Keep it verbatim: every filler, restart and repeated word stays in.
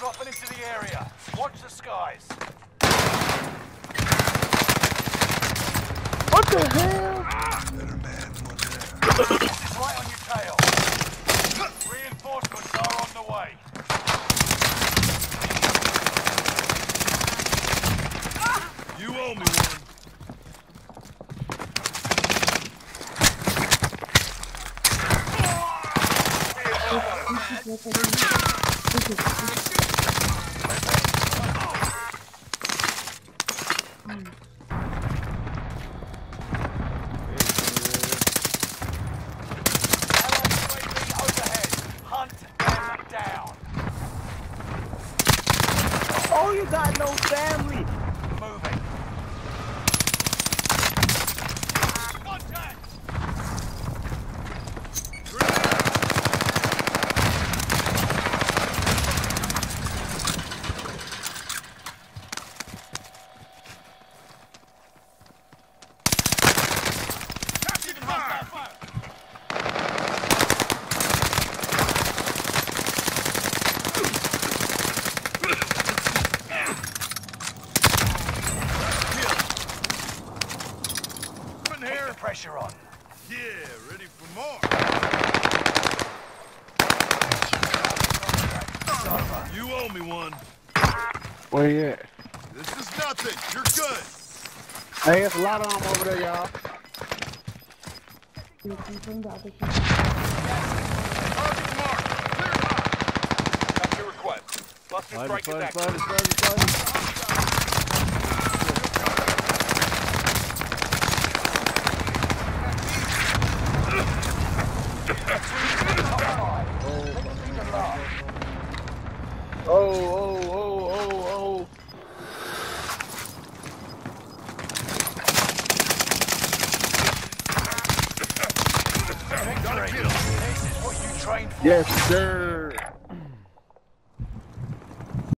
dropping into the area. Watch the skies. What the hell? Better man, one there. It's right on your tail. Reinforcements are on the way. You owe me one. Oh, you got no family. Moving. Contact! Captain, fire! Fire! Keep the pressure on. Yeah, ready for more. It's over. You owe me one. Where you at? This is nothing. You're good. Hey, there's a lot of them over there, y'all. Target marked. Clear hot. That's your request. Cluster strike is active. Oh, oh, oh, oh, oh. Victory. This is what you trained for. Yes, sir.